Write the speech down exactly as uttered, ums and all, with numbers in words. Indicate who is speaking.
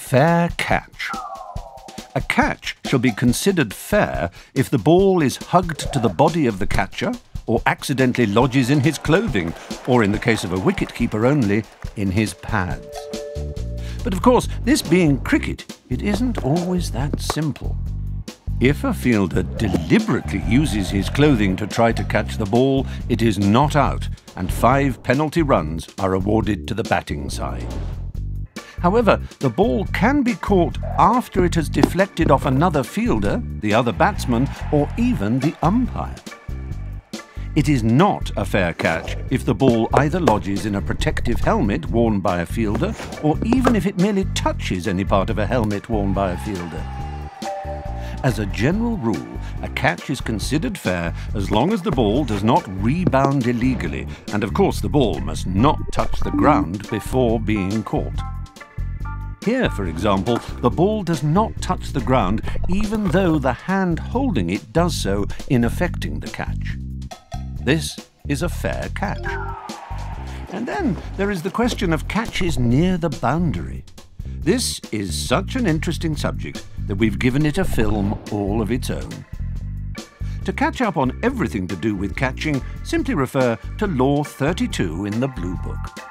Speaker 1: fair catch. A catch shall be considered fair if the ball is hugged to the body of the catcher, or accidentally lodges in his clothing, or in the case of a wicket-keeper only, in his pads. But of course, this being cricket, it isn't always that simple. If a fielder deliberately uses his clothing to try to catch the ball, it is not out, and five penalty runs are awarded to the batting side. However, the ball can be caught after it has deflected off another fielder, the other batsman, or even the umpire. It is not a fair catch if the ball either lodges in a protective helmet worn by a fielder, or even if it merely touches any part of a helmet worn by a fielder. As a general rule, a catch is considered fair as long as the ball does not rebound illegally, and of course the ball must not touch the ground before being caught. Here, for example, the ball does not touch the ground even though the hand holding it does so in effecting the catch. This is a fair catch. And then there is the question of catches near the boundary. This is such an interesting subject that we've given it a film all of its own. To catch up on everything to do with catching, simply refer to Law thirty-two in the Blue Book.